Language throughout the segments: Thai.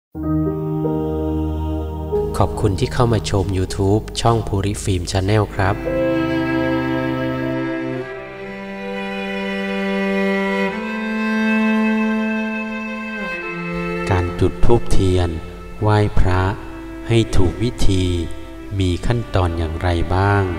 ขอบคุณที่เข้ามาชม YouTube ช่องภูริฟิล์ม Channel ครับการจุดธูปเทียนไหว้พระให้ถูกวิธีมีขั้นตอนอย่างไรบ้าง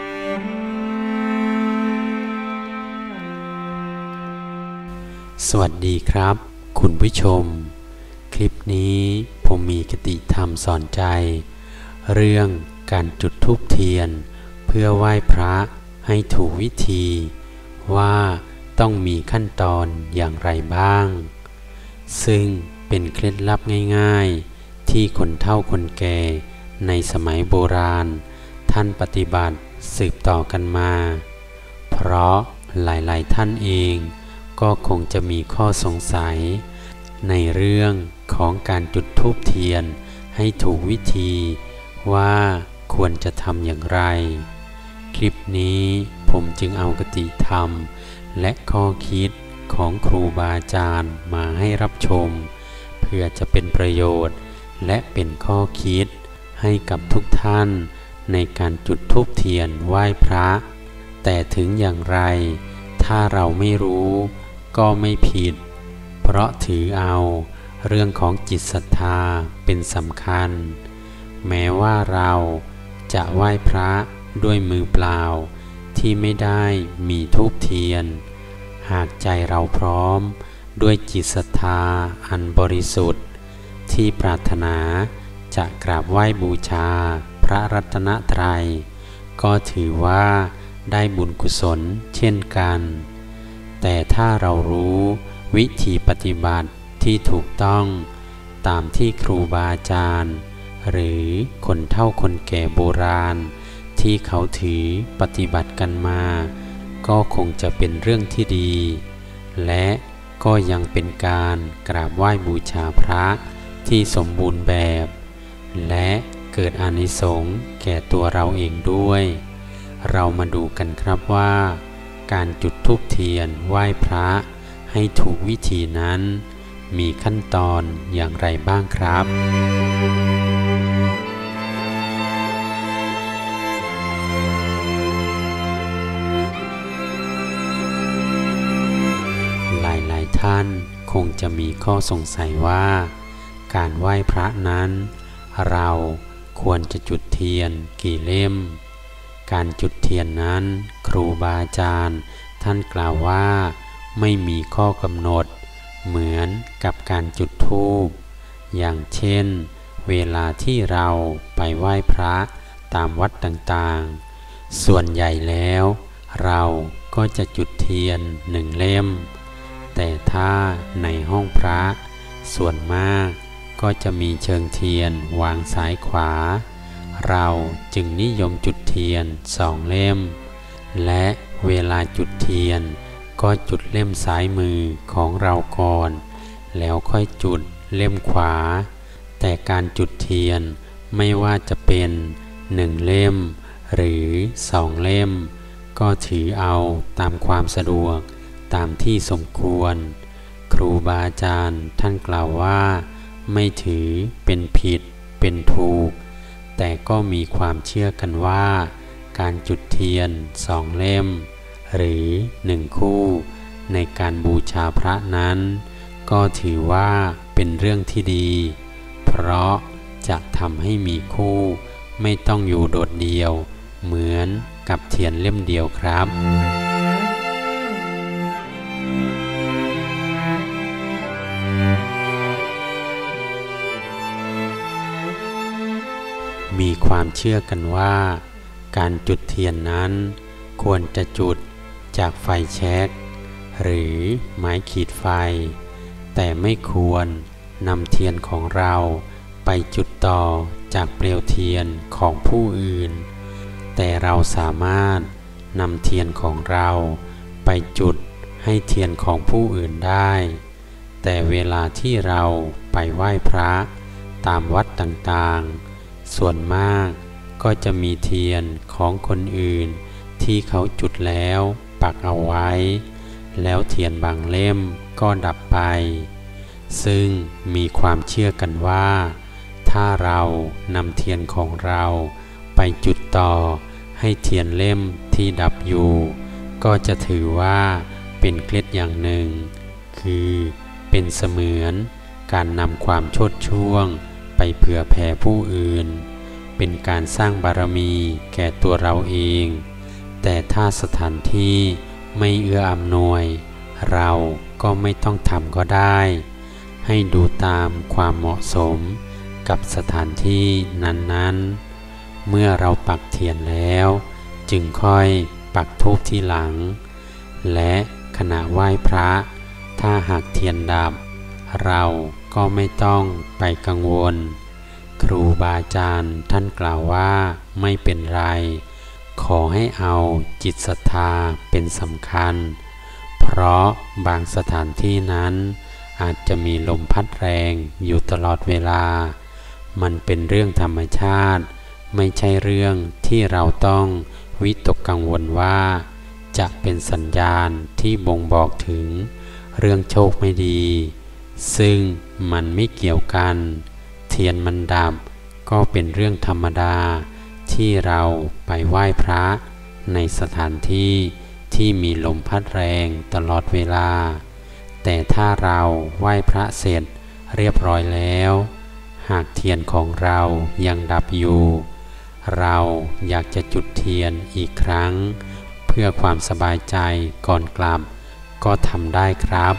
สวัสดีครับคุณผู้ชมคลิปนี้ผมมีคติธรรมสอนใจเรื่องการจุดธูปเทียนเพื่อไหว้พระให้ถูกวิธีว่าต้องมีขั้นตอนอย่างไรบ้างซึ่งเป็นเคล็ดลับง่ายๆที่คนเฒ่าคนแก่ในสมัยโบราณท่านปฏิบัติสืบต่อกันมาเพราะหลายๆท่านเองก็คงจะมีข้อสงสัยในเรื่องของการจุดธูปเทียนให้ถูกวิธีว่าควรจะทำอย่างไรคลิปนี้ผมจึงเอาคติธรรมและข้อคิดของครูบาอาจารย์มาให้รับชมเพื่อจะเป็นประโยชน์และเป็นข้อคิดให้กับทุกท่านในการจุดธูปเทียนไหว้พระแต่ถึงอย่างไรถ้าเราไม่รู้ก็ไม่ผิดเพราะถือเอาเรื่องของจิตศรัทธาเป็นสำคัญแม้ว่าเราจะไหว้พระด้วยมือเปล่าที่ไม่ได้มีธูปเทียนหากใจเราพร้อมด้วยจิตศรัทธาอันบริสุทธิ์ที่ปรารถนาจะกราบไหว้บูชาพระรัตนตรัยก็ถือว่าได้บุญกุศลเช่นกันแต่ถ้าเรารู้วิธีปฏิบัติที่ถูกต้องตามที่ครูบาอาจารย์หรือคนเฒ่าคนแก่โบราณที่เขาถือปฏิบัติกันมาก็คงจะเป็นเรื่องที่ดีและก็ยังเป็นการกราบไหว้บูชาพระที่สมบูรณ์แบบและเกิดอานิสงส์แก่ตัวเราเองด้วยเรามาดูกันครับว่าการจุดธูปเทียนไหว้พระให้ถูกวิธีนั้นมีขั้นตอนอย่างไรบ้างครับหลายๆท่านคงจะมีข้อสงสัยว่าการไหว้พระนั้นเราควรจะจุดเทียนกี่เล่มการจุดเทียนนั้นครูบาอาจารย์ท่านกล่าวว่าไม่มีข้อกำหนดเหมือนกับการจุดธูปอย่างเช่นเวลาที่เราไปไหว้พระตามวัดต่างๆส่วนใหญ่แล้วเราก็จะจุดเทียน1 เล่มแต่ถ้าในห้องพระส่วนมากก็จะมีเชิงเทียนวางซ้ายขวาเราจึงนิยมจุดเทียน2 เล่มและเวลาจุดเทียนก็จุดเล่มซ้ายมือของเราก่อนแล้วค่อยจุดเล่มขวาแต่การจุดเทียนไม่ว่าจะเป็น1 เล่มหรือ2 เล่มก็ถือเอาตามความสะดวกตามที่สมควรครูบาอาจารย์ท่านกล่าวว่าไม่ถือเป็นผิดเป็นถูกแต่ก็มีความเชื่อกันว่าการจุดเทียน2 เล่มหรือ1 คู่ในการบูชาพระนั้นก็ถือว่าเป็นเรื่องที่ดีเพราะจะทำให้มีคู่ไม่ต้องอยู่โดดเดี่ยวเหมือนกับเทียนเล่มเดียวครับมีความเชื่อกันว่าการจุดเทียนนั้นควรจะจุดจากไฟแช็กหรือไม้ขีดไฟแต่ไม่ควรนำเทียนของเราไปจุดต่อจากเปลวเทียนของผู้อื่นแต่เราสามารถนำเทียนของเราไปจุดให้เทียนของผู้อื่นได้แต่เวลาที่เราไปไหว้พระตามวัดต่างๆส่วนมากก็จะมีเทียนของคนอื่นที่เขาจุดแล้วปักเอาไว้แล้วเทียนบางเล่มก็ดับไปซึ่งมีความเชื่อกันว่าถ้าเรานำเทียนของเราไปจุดต่อให้เทียนเล่มที่ดับอยู่ก็จะถือว่าเป็นเคล็ดอย่างหนึ่งคือเป็นเสมือนการนำความโชติช่วงไปเผื่อแผ่ผู้อื่นเป็นการสร้างบารมีแก่ตัวเราเองแต่ถ้าสถานที่ไม่เอื้ออำนวยเราก็ไม่ต้องทำก็ได้ให้ดูตามความเหมาะสมกับสถานที่นั้นๆเมื่อเราปักเทียนแล้วจึงค่อยปักธูปที่หลังและขณะไหว้พระถ้าหากเทียนดับเราก็ไม่ต้องไปกังวลครูบาอาจารย์ท่านกล่าวว่าไม่เป็นไรขอให้เอาจิตศรัทธาเป็นสำคัญเพราะบางสถานที่นั้นอาจจะมีลมพัดแรงอยู่ตลอดเวลามันเป็นเรื่องธรรมชาติไม่ใช่เรื่องที่เราต้องวิตกกังวลว่าจะเป็นสัญญาณที่บ่งบอกถึงเรื่องโชคไม่ดีซึ่งมันไม่เกี่ยวกันเทียนมันดับก็เป็นเรื่องธรรมดาที่เราไปไหว้พระในสถานที่ที่มีลมพัดแรงตลอดเวลาแต่ถ้าเราไหว้พระเสร็จเรียบร้อยแล้วหากเทียนของเรายังดับอยู่เราอยากจะจุดเทียนอีกครั้งเพื่อความสบายใจก่อนกลับก็ทำได้ครับ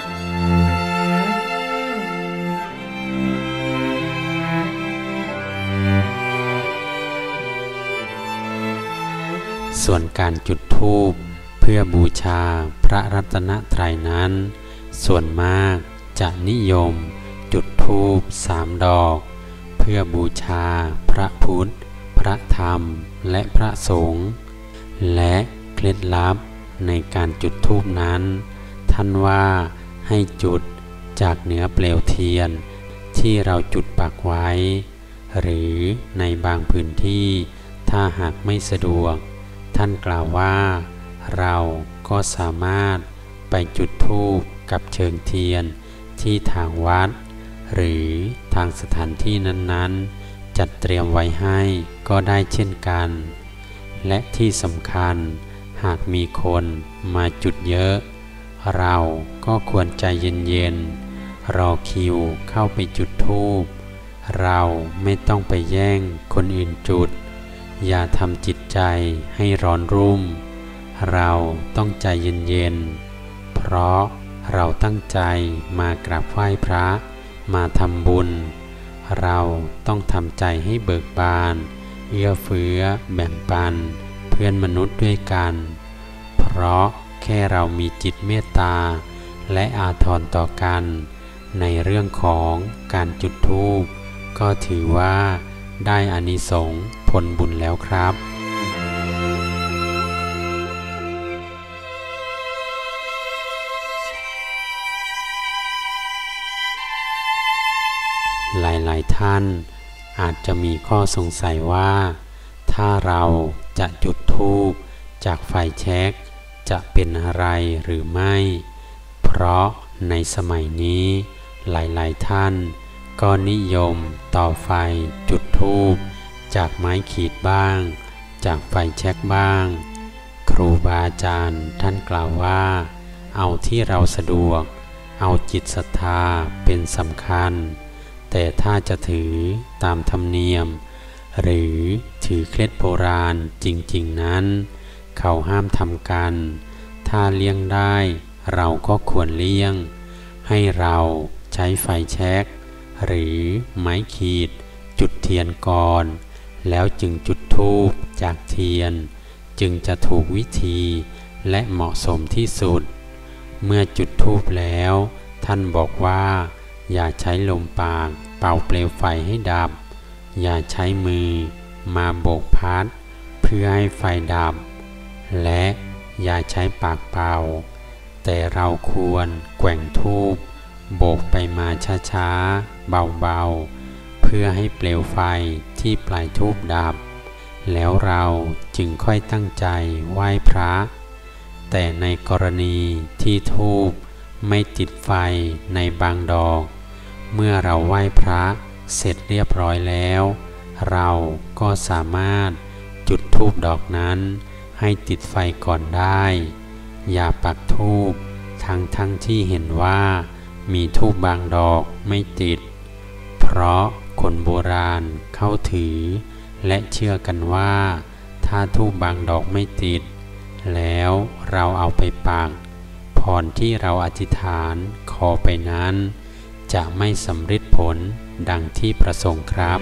ส่วนการจุดธูปเพื่อบูชาพระรัตนตรัยนั้นส่วนมากจะนิยมจุดธูป3 ดอกเพื่อบูชาพระพุทธพระธรรมและพระสงฆ์และเคล็ดลับในการจุดธูปนั้นท่านว่าให้จุดจากเหนือเปลวเทียนที่เราจุดปักไว้หรือในบางพื้นที่ถ้าหากไม่สะดวกท่านกล่าวว่าเราก็สามารถไปจุดธูปกับเชิงเทียนที่ทางวัดหรือทางสถานที่นั้นๆจัดเตรียมไว้ให้ก็ได้เช่นกันและที่สำคัญหากมีคนมาจุดเยอะเราก็ควรใจเย็นๆรอคิวเข้าไปจุดธูปเราไม่ต้องไปแย่งคนอื่นจุดอย่าทำจิตใจให้ร้อนรุ่มเราต้องใจเย็นๆเพราะเราตั้งใจมากราบไหว้พระมาทำบุญเราต้องทำใจให้เบิกบานเอื้อเฟื้อแบ่งปันเพื่อนมนุษย์ด้วยกันเพราะแค่เรามีจิตเมตตาและอาทรต่อกันในเรื่องของการจุดธูปก็ถือว่าได้อานิสงส์ผลบุญแล้วครับหลายๆท่านอาจจะมีข้อสงสัยว่าถ้าเราจะจุดธูปจากไฟแช็กจะเป็นอะไรหรือไม่เพราะในสมัยนี้หลายๆท่านก็นิยมต่อไฟจุดธูปจากไม้ขีดบ้างจากไฟแช็กบ้างครูบาอาจารย์ท่านกล่าวว่าเอาที่เราสะดวกเอาจิตศรัทธาเป็นสำคัญแต่ถ้าจะถือตามธรรมเนียมหรือถือเคล็ดโบราณจริงๆนั้นเขาห้ามทำกันถ้าเลี่ยงได้เราก็ควรเลี่ยงให้เราใช้ไฟแช็กหรือไม้ขีดจุดเทียนก่อนแล้วจึงจุดธูปจากเทียนจึงจะถูกวิธีและเหมาะสมที่สุดเมื่อจุดธูปแล้วท่านบอกว่าอย่าใช้ลมปากเป่าเปลวไฟให้ดับอย่าใช้มือมาโบกพัดเพื่อให้ไฟดับและอย่าใช้ปากเป่าแต่เราควรแกว่งธูปโบกไปมาช้าๆเบาๆเพื่อให้เปลวไฟที่ปลายธูปดับแล้วเราจึงค่อยตั้งใจไหว้พระแต่ในกรณีที่ธูปไม่ติดไฟในบางดอกเมื่อเราไหว้พระเสร็จเรียบร้อยแล้วเราก็สามารถจุดธูปดอกนั้นให้ติดไฟก่อนได้อย่าปักธูปทั้งที่เห็นว่ามีธูปบางดอกไม่ติดเพราะคนโบราณเข้าถือและเชื่อกันว่าถ้าธูปบางดอกไม่ติดแล้วเราเอาไปปักพรที่เราอธิษฐานขอไปนั้นจะไม่สำเร็จผลดังที่ประสงค์ครับ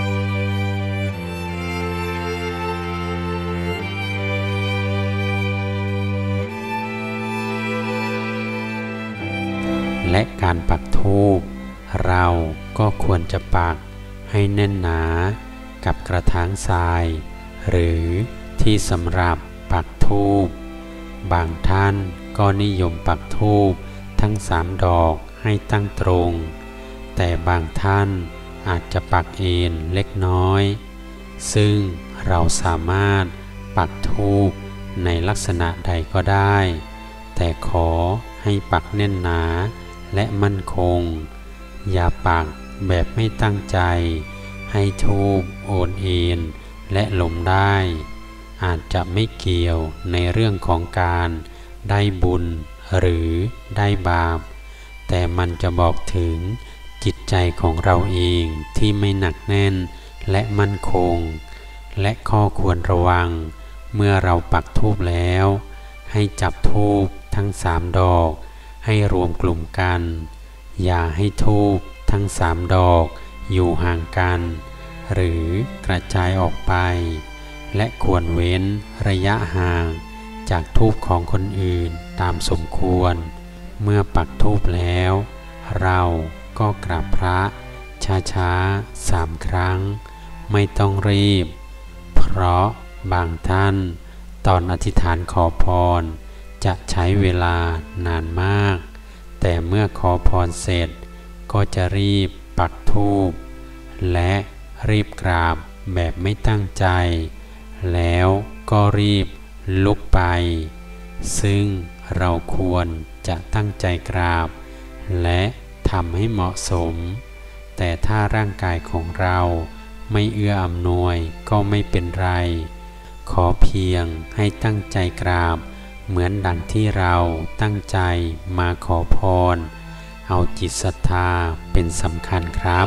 และการปักธูปเราก็ควรจะปักให้แน่นหนากับกระถางทรายหรือที่สำหรับปักธูปบางท่านก็นิยมปักธูปทั้ง3 ดอกให้ตั้งตรงแต่บางท่านอาจจะปักเอนเล็กน้อยซึ่งเราสามารถปักธูปในลักษณะใดก็ได้แต่ขอให้ปักแน่นหนาและมั่นคงอย่าปักแบบไม่ตั้งใจให้ธูปโอนเอ็นและล้มได้อาจจะไม่เกี่ยวในเรื่องของการได้บุญหรือได้บาปแต่มันจะบอกถึงจิตใจของเราเองที่ไม่หนักแน่นและมั่นคงและข้อควรระวังเมื่อเราปักธูปแล้วให้จับธูปทั้ง3 ดอกให้รวมกลุ่มกันอย่าให้ธูปทั้ง3 ดอกอยู่ห่างกันหรือกระจายออกไปและควรเว้นระยะห่างจากธูปของคนอื่นตามสมควรเมื่อปักธูปแล้วเราก็กราบพระช้าๆ3 ครั้งไม่ต้องรีบเพราะบางท่านตอนอธิษฐานขอพรจะใช้เวลานานมากแต่เมื่อขอพรเสร็จก็จะรีบปักธูปและรีบกราบแบบไม่ตั้งใจแล้วก็รีบลุกไปซึ่งเราควรจะตั้งใจกราบและทำให้เหมาะสมแต่ถ้าร่างกายของเราไม่เอื้ออำนวยก็ไม่เป็นไรขอเพียงให้ตั้งใจกราบเหมือนดังที่เราตั้งใจมาขอพรเอาจิตศรัทธาเป็นสำคัญครับ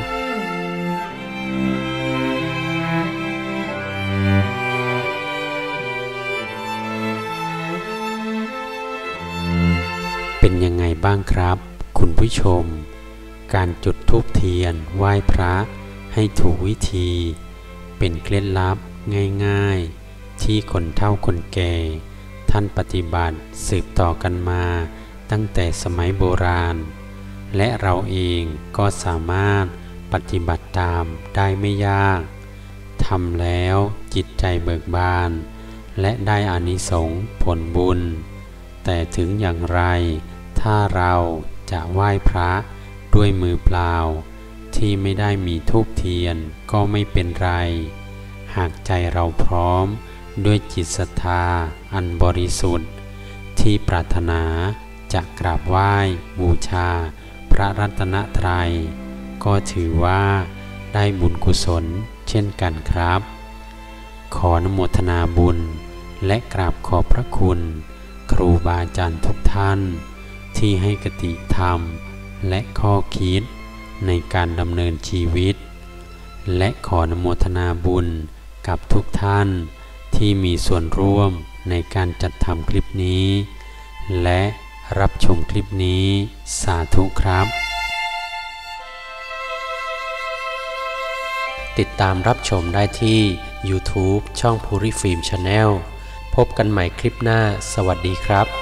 เป็นยังไงบ้างครับคุณผู้ชมการจุดธูปเทียนไหว้พระให้ถูกวิธีเป็นเคล็ดลับง่ายๆที่คนเฒ่าคนแก่ท่านปฏิบัติสืบต่อกันมาตั้งแต่สมัยโบราณและเราเองก็สามารถปฏิบัติตามได้ไม่ยากทำแล้วจิตใจเบิกบานและได้อานิสงส์ผลบุญแต่ถึงอย่างไรถ้าเราจะไหว้พระด้วยมือเปล่าที่ไม่ได้มีธูปเทียนก็ไม่เป็นไรหากใจเราพร้อมด้วยจิตศรัทธาอันบริสุทธิ์ที่ปรารถนาจะกราบไหว้บูชาพระรัตนตรัยก็ถือว่าได้บุญกุศลเช่นกันครับขออนุโมทนาบุญและกราบขอบพระคุณครูบาอาจารย์ทุกท่านที่ให้คติธรรมและข้อคิดในการดำเนินชีวิตและขออนุโมทนาบุญกับทุกท่านที่มีส่วนร่วมในการจัดทำคลิปนี้และรับชมคลิปนี้สาธุครับติดตามรับชมได้ที่ YouTube ช่องภูริฟิล์ม Channel พบกันใหม่คลิปหน้าสวัสดีครับ